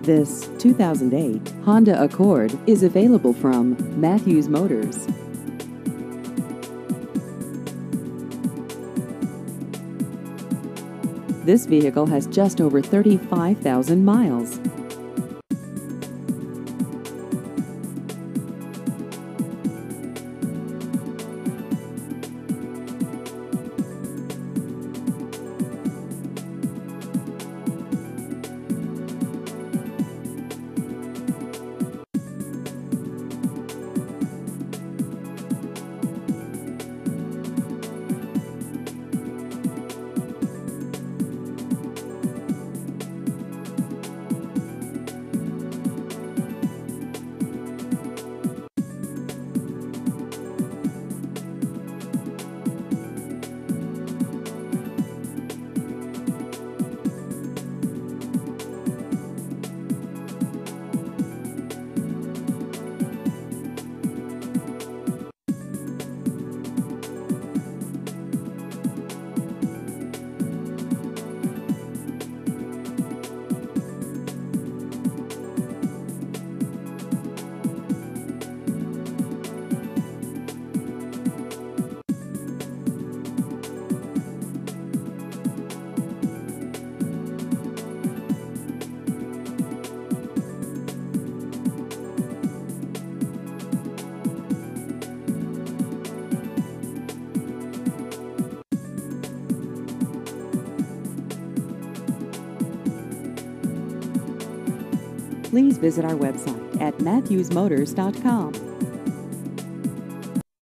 This 2008 Honda Accord is available from Matthews Motors. This vehicle has just over 35,000 miles. Please visit our website at matthewsmotors.com.